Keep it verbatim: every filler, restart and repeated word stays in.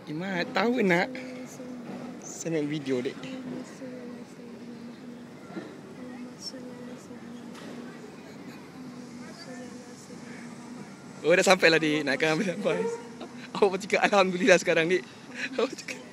Imat, tahu nak? Saya ambil video dek. Oh, dah sampai lah dik. Nak ambil sampai. Awak cakap Alhamdulillah sekarang dik. Awak cakap